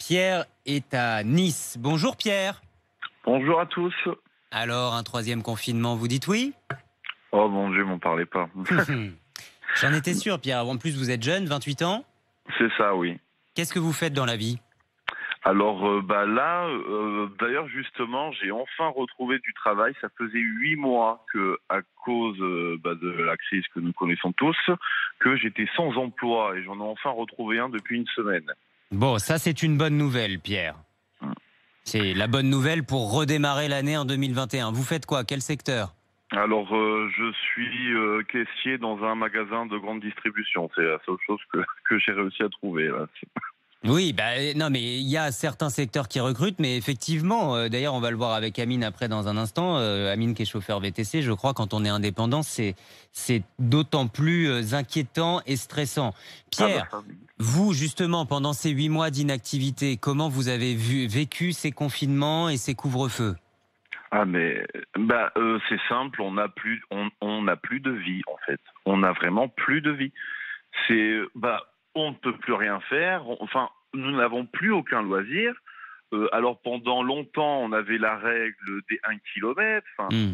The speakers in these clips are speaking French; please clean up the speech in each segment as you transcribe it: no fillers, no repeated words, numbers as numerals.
Pierre est à Nice. Bonjour Pierre. Bonjour à tous. Alors, un troisième confinement, vous dites oui? Oh mon Dieu, m'en parlez pas. J'en étais sûr Pierre. En plus, vous êtes jeune, 28 ans. C'est ça, oui. Qu'est-ce que vous faites dans la vie? Alors là, d'ailleurs justement, j'ai enfin retrouvé du travail. Ça faisait 8 mois que, à cause de la crise que nous connaissons tous, que j'étais sans emploi et j'en ai enfin retrouvé un depuis une semaine. Bon, ça c'est une bonne nouvelle Pierre. C'est la bonne nouvelle pour redémarrer l'année en 2021. Vous faites quoi? Quel secteur? Alors, je suis caissier dans un magasin de grande distribution. C'est la seule chose que j'ai réussi à trouver là. Oui, non, mais il y a certains secteurs qui recrutent, mais effectivement, d'ailleurs, on va le voir avec Amine après dans un instant. Amine qui est chauffeur VTC, je crois, quand on est indépendant, c'est d'autant plus inquiétant et stressant. Pierre, vous, justement, pendant ces 8 mois d'inactivité, comment vous avez vécu ces confinements et ces couvre-feux? Ah mais c'est simple, on n'a plus de vie en fait. On n'a vraiment plus de vie. C'est on ne peut plus rien faire. Enfin, nous n'avons plus aucun loisir. Alors pendant longtemps, on avait la règle des 1 kilomètre.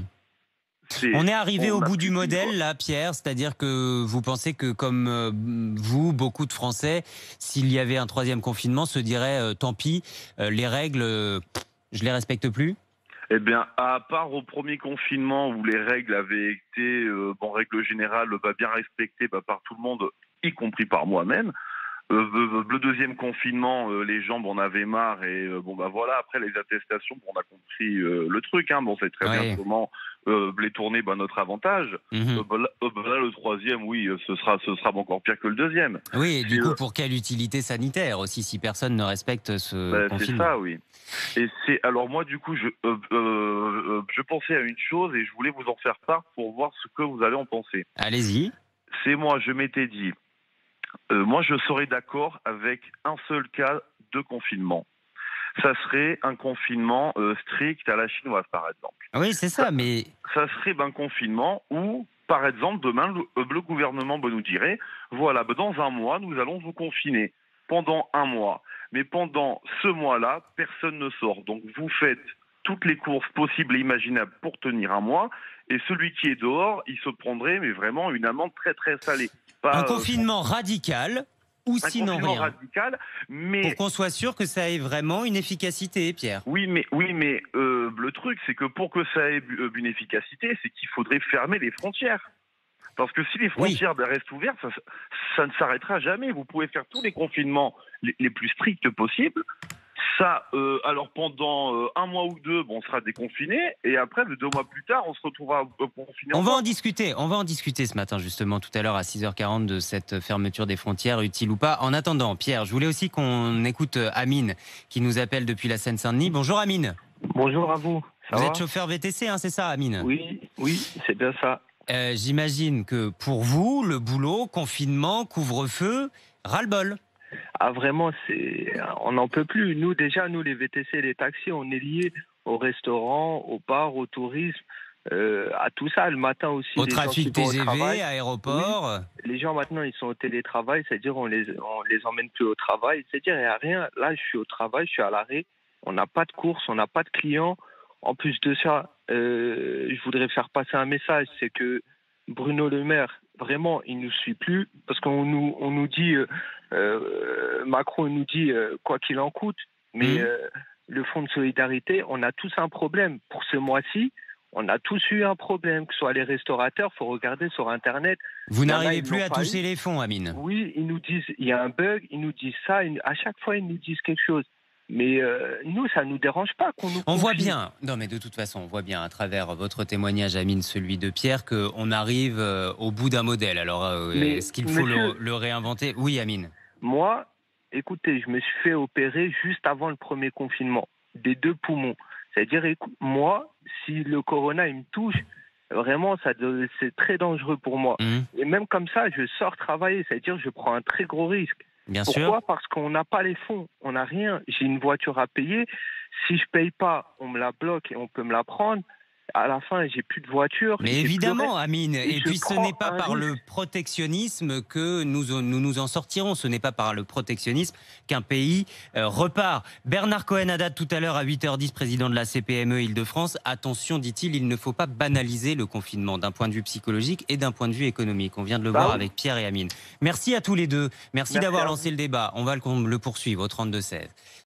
On est arrivé au n'a bout plus du de vie, modèle, quoi. là, Pierre, c'est-à-dire que vous pensez que, comme vous, beaucoup de Français, s'il y avait un troisième confinement, se diraient tant pis, les règles, je les respecte plus? Eh bien, à part au premier confinement où les règles avaient été, en règle générale, bien respectées par tout le monde, y compris par moi-même. Le deuxième confinement, les gens en avaient marre et voilà. Après les attestations, on a compris le truc. On sait très bien comment les tourner notre avantage. Là, le troisième, oui, ce sera encore pire que le deuxième. Oui, et du coup, pour quelle utilité sanitaire aussi, si personne ne respecte ce C'est confinement? ça, oui. Et alors moi, du coup, je pensais à une chose et je voulais vous en faire part pour voir ce que vous allez en penser. Allez-y. Je m'étais dit. Moi, je serais d'accord avec un seul cas de confinement. Ça serait un confinement strict à la chinoise, par exemple. Oui, c'est ça, mais... Ça serait un confinement où, par exemple, demain, le gouvernement nous dirait, voilà, dans un mois, nous allons vous confiner pendant un mois. Mais pendant ce mois-là, personne ne sort. Donc, vous faites toutes les courses possibles et imaginables pour tenir un mois. Et celui qui est dehors, il se prendrait, mais vraiment, une amende très, très salée. Un confinement radical ou sinon rien. Radical, mais pour qu'on soit sûr que ça ait vraiment une efficacité, Pierre. Oui, mais le truc, c'est que pour que ça ait une efficacité, c'est qu'il faudrait fermer les frontières. Parce que si les frontières restent ouvertes, ça ne s'arrêtera jamais. Vous pouvez faire tous les confinements les plus stricts possibles. Alors pendant un mois ou deux, on sera déconfiné, et après, 2 mois plus tard, on se retrouvera confiné. On va en discuter ce matin, justement, tout à l'heure à 6h40 de cette fermeture des frontières, utile ou pas. En attendant, Pierre, je voulais aussi qu'on écoute Amine, qui nous appelle depuis la Seine-Saint-Denis. Bonjour Amine. Bonjour à vous. Vous êtes chauffeur VTC, c'est ça Amine? Oui, c'est bien ça. J'imagine que pour vous, le boulot, confinement, couvre-feu, ras-le-bol. Ah vraiment, on n'en peut plus. Nous les VTC et les taxis, on est liés au restaurant, au bar, au tourisme, à tout ça. Le matin aussi. Au trafic TGV, aéroport. Oui. Les gens maintenant, ils sont au télétravail, c'est-à-dire on les emmène plus au travail. C'est-à-dire il n'y a rien. Là, je suis au travail, je suis à l'arrêt. On n'a pas de course, on n'a pas de clients. En plus de ça, je voudrais faire passer un message, c'est que Bruno Le Maire, vraiment, il nous suit plus parce qu'on nous dit, Macron nous dit quoi qu'il en coûte, mais le fonds de solidarité, on a tous un problème. Pour ce mois-ci, on a tous eu un problème, que ce soit les restaurateurs, il faut regarder sur Internet. Vous n'arrivez plus à toucher les fonds, Amine? Oui, ils nous disent, il y a un bug, ils nous disent ça, à chaque fois, ils nous disent quelque chose. Mais nous, ça ne nous dérange pas qu'on nous confie. On voit bien, non mais de toute façon, on voit bien à travers votre témoignage, Amine, celui de Pierre, qu'on arrive au bout d'un modèle. Alors, est-ce qu'il faut le réinventer? Oui, Amine. Moi, écoutez, je me suis fait opérer juste avant le premier confinement, des 2 poumons. C'est-à-dire, moi, si le corona, il me touche, vraiment, c'est très dangereux pour moi. Et même comme ça, je sors travailler, c'est-à-dire, je prends un très gros risque. Bien Pourquoi sûr. Parce qu'on n'a pas les fonds, on n'a rien. J'ai une voiture à payer. Si je paye pas, on me la bloque et on peut me la prendre. À la fin, j'ai plus de voiture. Mais j'ai plus évidemment, rien. Amine. Et je puis ce prends n'est pas un par risque. le protectionnisme que nous en sortirons. Ce n'est pas par le protectionnisme qu'un pays repart. Bernard Cohen-Haddad, tout à l'heure à 8h10, président de la CPME Île-de-France. Attention, dit-il, il ne faut pas banaliser le confinement d'un point de vue psychologique et d'un point de vue économique. On vient de le voir Oui. avec Pierre et Amine. Merci à tous les deux. Merci d'avoir à lancé vous. le débat. On va le poursuivre au 32-16.